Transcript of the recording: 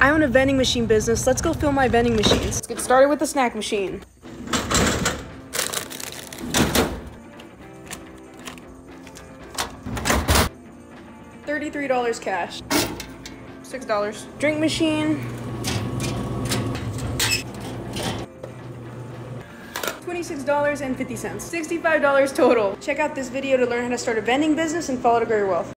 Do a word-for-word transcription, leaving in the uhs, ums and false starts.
I own a vending machine business. Let's go fill my vending machines. Let's get started with the snack machine. thirty-three dollars cash. six dollars. Drink machine. twenty-six dollars and fifty cents. sixty-five dollars total. Check out this video to learn how to start a vending business and follow to grow your wealth.